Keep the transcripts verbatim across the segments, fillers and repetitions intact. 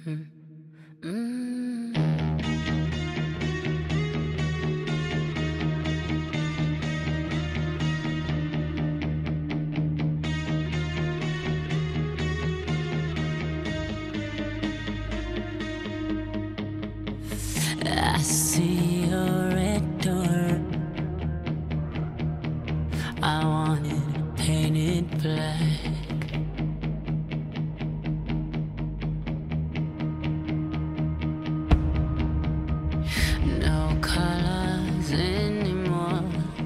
I see your red door. I want it painted black. No colors anymore.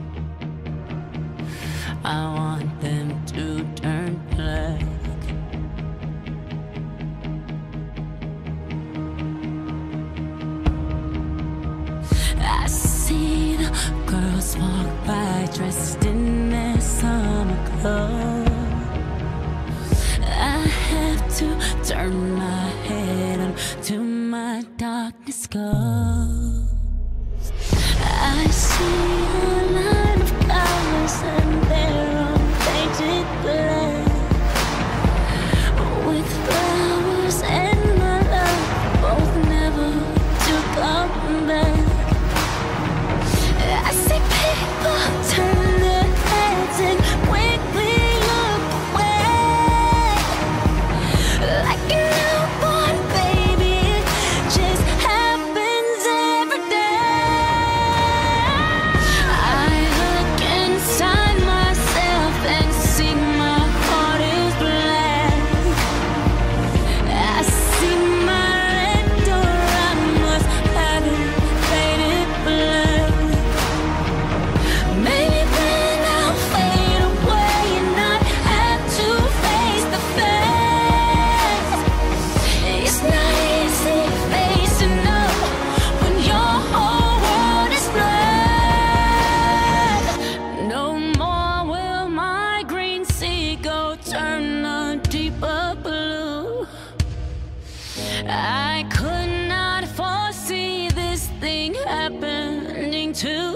I want them to turn black. I see the girls walk by dressed in their summer clothes. I have to turn my head until my darkness goes. I see a line of flowers and they're all painted black. With flowers and my love, both never to come back. I see people turn their heads and quickly look away. Like a newborn baby, it just happens every day. I look inside myself and see my heart is black. I see my red door, I must have it faded black. Maybe then I'll fade away and not have to face the facts. It's not easy facing up when your whole world is black. No more will my green seagull turn a deeper blue. I could not foresee this thing happening to